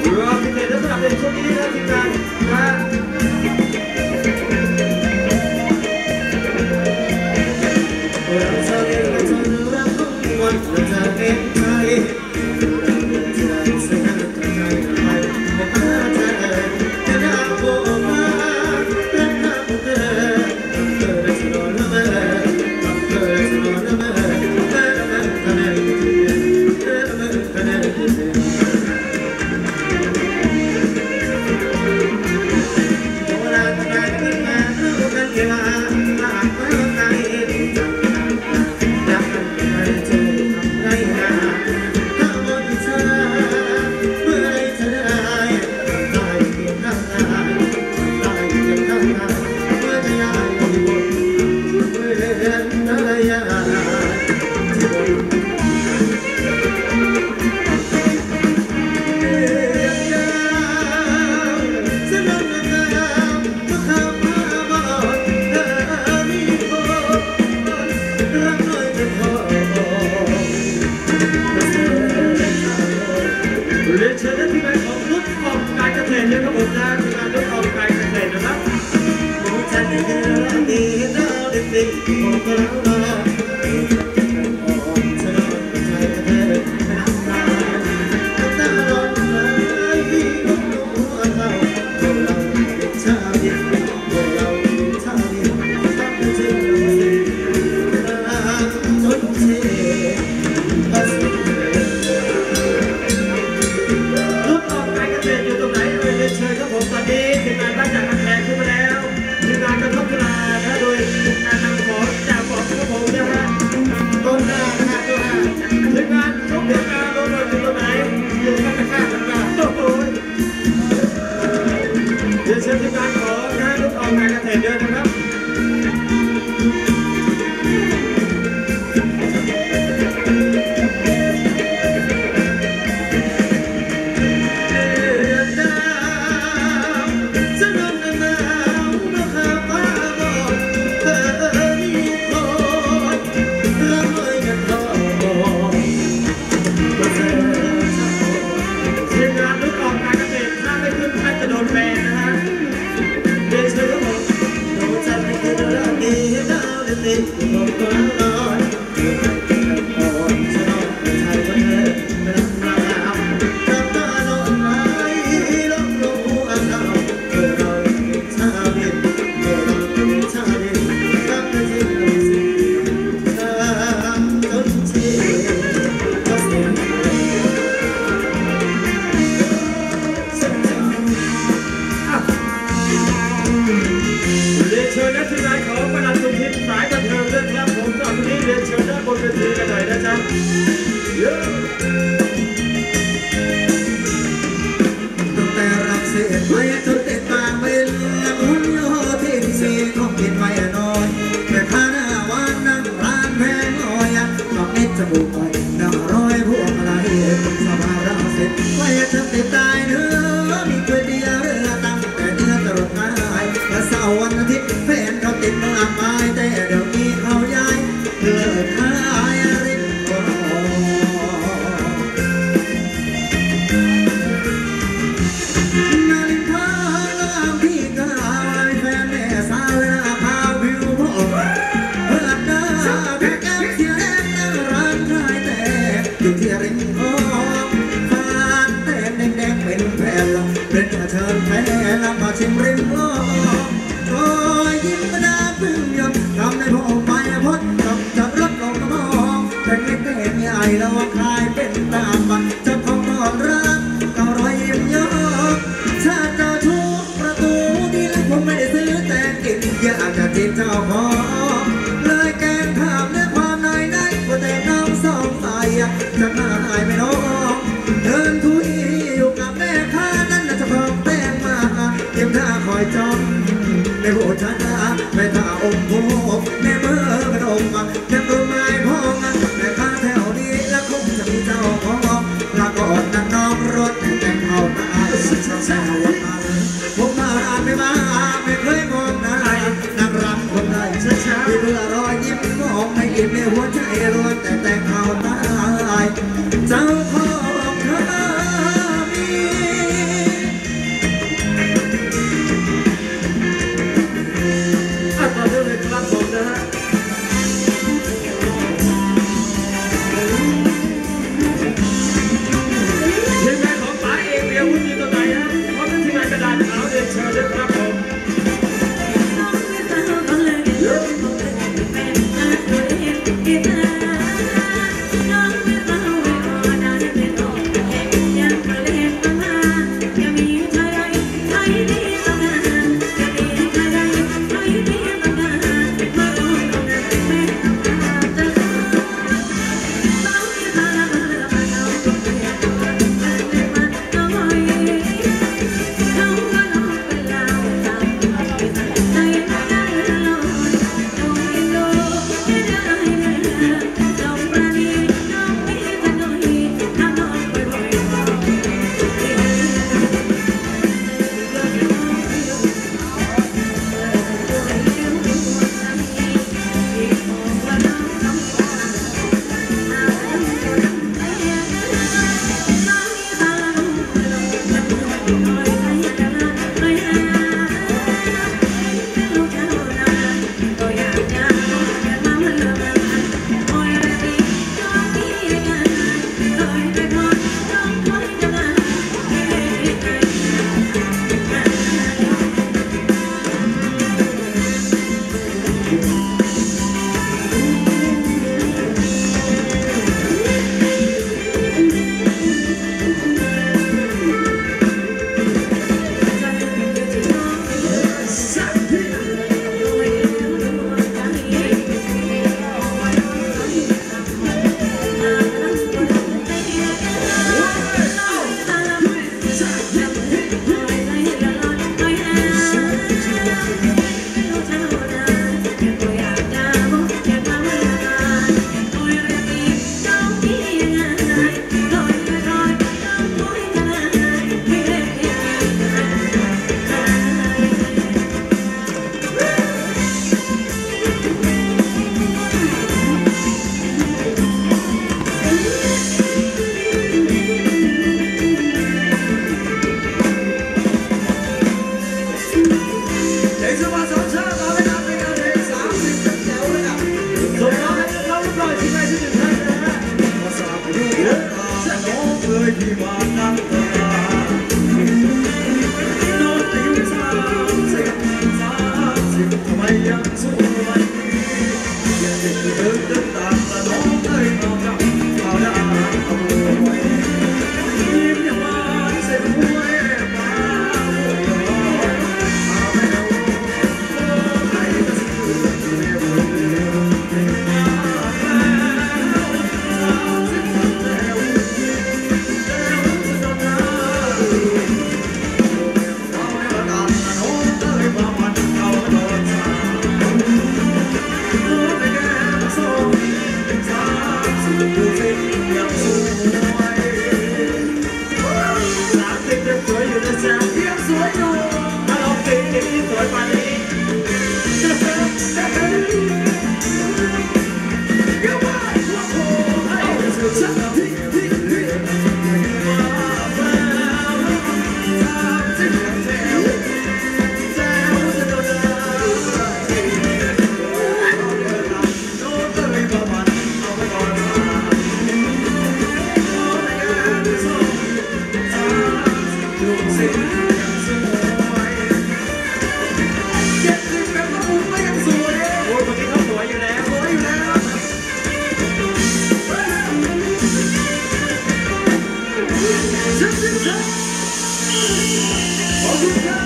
รอพิเศษสำหรับในช่วงนี้นะทีมงานนะเราจะเรียนเราจะรักของวันเราจะเรียนใจเจ้าของเธอมีลูกศิษย์ยังสวยเด็กขึ้นแบบว่าอุ้มก็ยังสวยโอ้ยคนนี้เขาสวยอยู่แล้วสวยอยู่แล้วขอบคุณครับ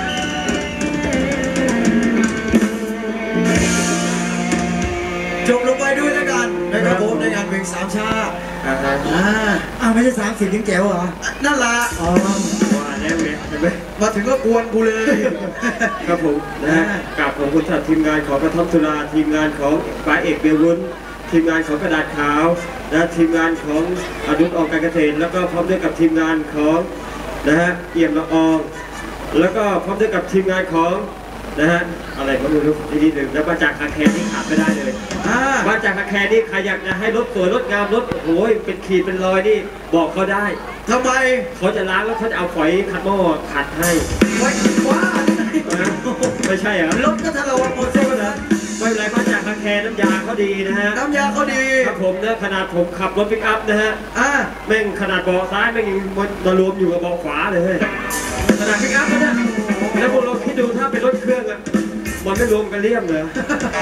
จบลงไปด้วยแล้วกันนะครับผมในงานเพลงสามชาติไม่ใช่30ถึงแจ๋วเหรอนั่นละอ๋อว่าแล้วไงเห็นไหมมาถึงก็กวนกูเลยครับผมนะกราบของคุณทีมงานของกระท่อมตุลาทีมงานของป๋าเอกเบียร์วุ้นทีมงานของกระดาษขาวและทีมงานของอนุออกการเกษตรแล้วก็พร้อมด้วยกับทีมงานของนะฮะเอี่ยมละอองแล้วก็พร้อมด้วยกับทีมงานของนะฮะอะไรก็ไม่รู้ที่นี่หนึ่งแล้วมาจากคาแคร์ที่ขาดไม่ได้เลยมาจากคาแคร์นี่ใครอยากจะให้รถสวยรถงามรถโอ้ยเป็นขีดเป็นรอยนี่บอกเขาได้ทำไมเขาจะล้างแล้วเขาจะเอาฝอยขัดหม้อขัดให้ว้าไม่ใช่เหรอรถก็ทะเลาะหมดเลยนะไม่เป็นไรมาจากคาแคร์น้ำยาเขาดีนะฮะน้ำยาเขาดีครับผมนะขนาดผมขับรถปิกอัพนะฮะแม่งขนาดเบาะซ้ายแม่งมารวมอยู่กับเบาะขวาเลยขนาดปิกอัพนะแล้วพวกเราคิดดูถ้าเป็นรถเครื่องอะมันไม่รวมกันเลี่ยมเลย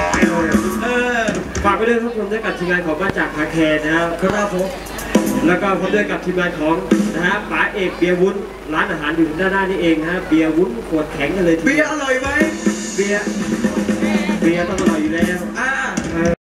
ฝากไปด้วยครับผมด้วยกับทีมงานของมาจากคาแคร์นะครับผมแล้วก็พร้อมด้วยกับทีมงานของนะฮะป๋าเอกเบียร์วุ้นร้านอาหารอยู่ด้านหน้านี่เองนะเบียร์วุ้นขวดแข็งกันเลยเบียร์อร่อยไหมเบียร์ต้องอร่อยอยู่แล้ว